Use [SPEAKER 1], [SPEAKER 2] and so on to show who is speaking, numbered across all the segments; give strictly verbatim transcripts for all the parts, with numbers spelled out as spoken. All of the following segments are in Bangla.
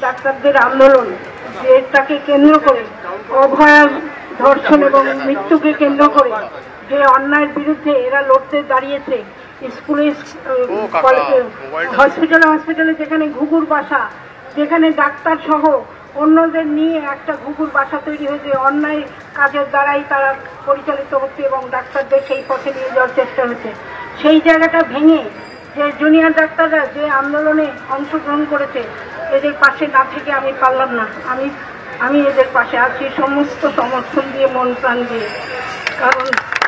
[SPEAKER 1] ডাক্তারদের আন্দোলন, এটাকে কেন্দ্র করে অভয়া ধর্ষণ এবং মৃত্যুকে কেন্দ্র করে যে অন্যায়ের বিরুদ্ধে এরা লড়তে দাঁড়িয়েছে, স্কুলে হসপিটালে হসপিটালে যেখানে ঘুঘুর বাসা, যেখানে ডাক্তার সহ অন্যদের নিয়ে একটা ঘুঘুর বাসা তৈরি হয়েছে, অন্যায় কাজের দ্বারাই তারা পরিচালিত হচ্ছে এবং ডাক্তারদের সেই পথে নিয়ে যাওয়ার চেষ্টা হচ্ছে। সেই জায়গাটা ভেঙে যে জুনিয়র ডাক্তাররা যে আন্দোলনে অংশগ্রহণ করেছে, এদের পাশে না থেকে আমি পারলাম না, আমি আমি এদের পাশে আছি সমস্ত সমর্থন দিয়ে, মন প্রাণ দিয়ে। কারণ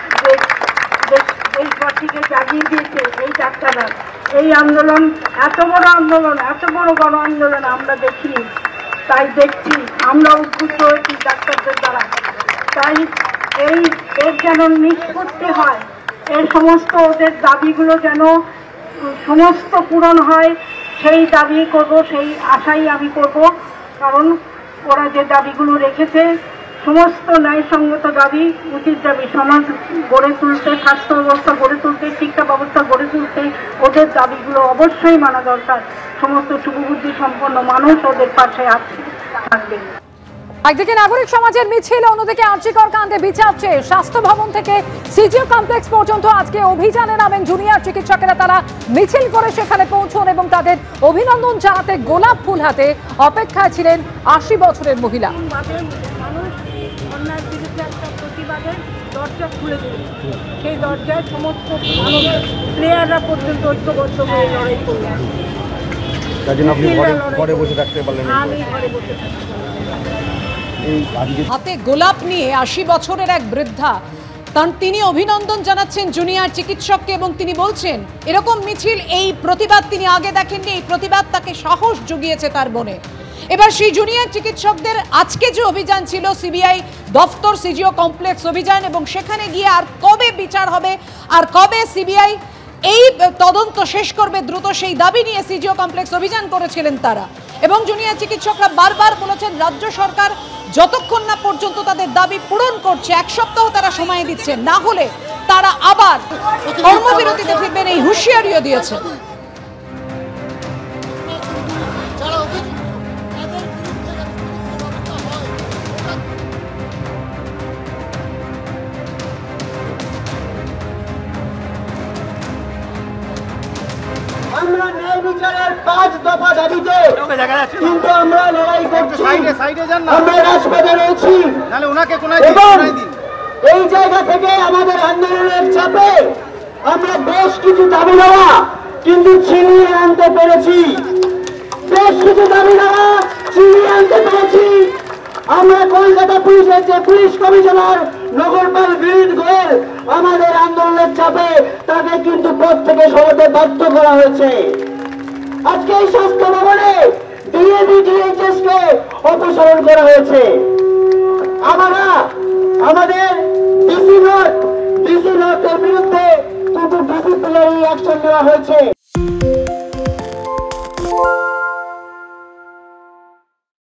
[SPEAKER 1] দেশবাসীকে জাগিয়ে দিয়েছে এই ডাক্তাররা। এই আন্দোলন এত বড় আন্দোলন, এত বড় গণ আন্দোলন আমরা দেখিনি, তাই দেখছি আমরা উদ্বুদ্ধ হয়েছি ডাক্তারদের দ্বারা। তাই এই এর যেন নিষ্পত্তি হয়, এই সমস্ত ওদের দাবিগুলো যেন সমস্ত পূরণ হয়, সেই দাবি করব, সেই আশাই আমি করব। কারণ ওরা যে দাবিগুলো রেখেছে সমস্ত ন্যায়সঙ্গত দাবি, উচিত দাবি, সমাজ গড়ে তুলতে, স্বাস্থ্য ব্যবস্থা গড়ে তুলতে, শিক্ষা ব্যবস্থা গড়ে তুলতে ওদের দাবিগুলো অবশ্যই মানা দরকার। সমস্ত শুভবুদ্ধি সম্পন্ন মানুষ ওদের পাশে আছে, থাকবে।
[SPEAKER 2] একদিকে নাগরিক সমাজের মিছিল, অন্যদিকে আর্চিকর কাণ্ডে বিচার চেয়ে স্বাস্থ্য ভবন থেকে সিজিও কমপ্লেক্স পর্যন্ত আজকে অভিযানে নামেন জুনিয়র চিকিৎসকেরা। তারা মিছিল করে সেখানে পৌঁছন এবং তাদের অভিনন্দন জানাতে গোলাপ ফুল হাতে অপেক্ষায় ছিলেন আশি বছরের মহিলা।
[SPEAKER 1] দরজা খুলে দিল, সেই দরজায় সমস্ত প্লেয়াররা পর্যন্ত ঐক্যবদ্ধ হয়ে লড়াই করলেন।
[SPEAKER 2] হাতে গোলাপ নিয়ে আশি বছরের এক বৃদ্ধা, তার তিনি অভিনন্দন জানাচ্ছেন জুনিয়র চিকিৎসককে এবং তিনি বলছেন এরকম মিছিল, এই প্রতিবাদ তিনি আগে দেখেননি, এই প্রতিবাদ তাকে সাহস জুগিয়েছে তার মনে। এবার সেই জুনিয়র চিকিৎসকদের আজকে যে অভিযান ছিল সিবিআই দফতর সিজিও কমপ্লেক্স অভিযান, এবং সেখানে গিয়ে আর কবে বিচার হবে, আর কবে সিবিআই এই তদন্ত শেষ করবে দ্রুত, সেই দাবি নিয়ে সিজিও কমপ্লেক্স অভিযান করেছিলেন তারা। এবং জুনিয়র চিকিৎসকরা বারবার বলেছেন রাজ্য সরকার যতক্ষণ না পর্যন্ত তাদের দাবি পূরণ করছে, এক সপ্তাহ তারা সময় দিচ্ছে, না হলে তারা আবার কর্মবিরতিতে ফিরবেন, এই হুঁশিয়ারিও দিয়েছে।
[SPEAKER 3] আমরা ন্যায় বিচারের পাঁচ দফা দাবিতে কিন্তু আমরা লড়াই করছি, আমরা রাজপথে রয়েছি। এই জায়গা থেকে আমাদের আন্দোলনের চাপে আমরা বেশ কিছু দাবি নেওয়া কিন্তু ছিনিয়ে আনতে পেরেছি, বেশ কিছু দাবি নেওয়া ছিনিয়ে আনতে পেরেছি। আমরা কলকাতা পুলিশের যে পুলিশ কমিশনার নগরপাল বীর গোয়েল, আমাদের আন্দোলনের চাপে তাকে কিন্তু পদ থেকে সরাতে বাধ্য করা হয়েছে। আজকে এই স্বাস্থ্য ভবনে ডিএবি ডিএইচএস কে অপসারণ করা হয়েছে। আমরা আমাদের ডিসি নর্থ ডিসি নর্থের বিরুদ্ধে কিন্তু ডিসিপ্লিনারি অ্যাকশন নেওয়া হয়েছে।